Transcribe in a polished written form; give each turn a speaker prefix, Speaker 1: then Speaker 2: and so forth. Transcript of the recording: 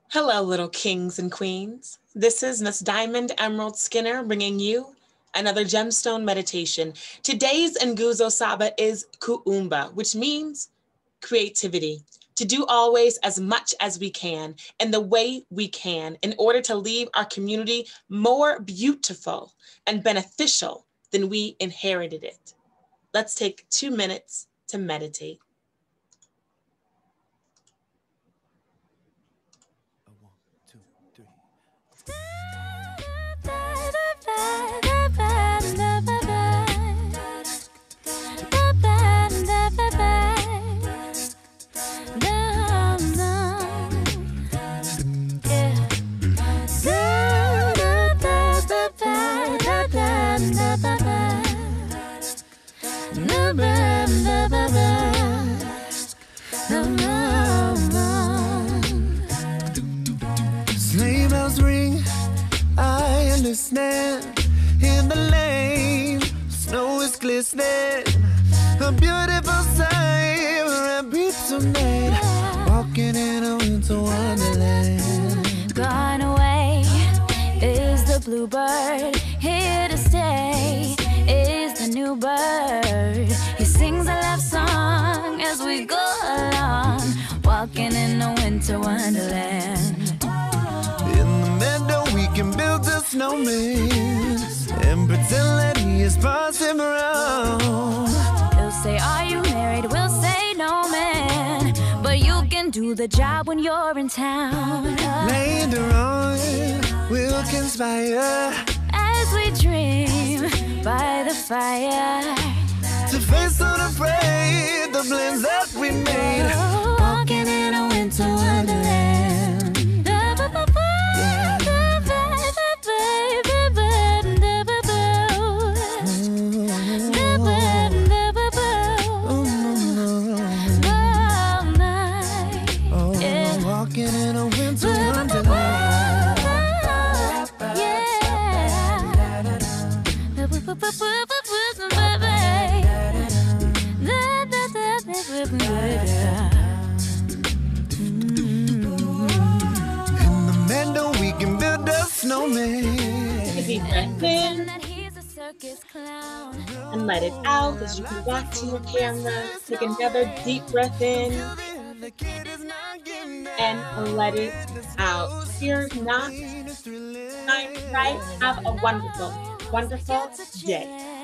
Speaker 1: Hello, little kings and queens. This is Miss Diamond Emerald Skinner bringing you another gemstone meditation. Today's Nguzo Saba is Kuumba, which means creativity. To do always as much as we can and the way we can in order to leave our community more beautiful and beneficial than we inherited it. Let's take 2 minutes to meditate.
Speaker 2: Sleigh bells ring, I understand. In the lane, snow is glistening. A beautiful sight, we're happy tonight. Walking in a winter wonderland.
Speaker 3: Gone away is the bluebird. Here to stay is the new bird. He sings a love song as we go along, walking in a winter wonderland.
Speaker 2: In the meadow we can build a snowman and pretend that he is passing around.
Speaker 3: He'll say, are you married? We'll say, no, man. But you can do the job when you're in town.
Speaker 2: Later on, we'll conspire
Speaker 3: As we dream by the fire,
Speaker 2: to face unafraid the plans that we made.
Speaker 3: walking in a winter wonderland.
Speaker 2: Walking in a winter wonderland. In the meadow we can build a snowman.
Speaker 1: Deep breath in and let it out as you can walk to your camera. Take another deep breath in and let it out. If you're not right, have a wonderful, wonderful day.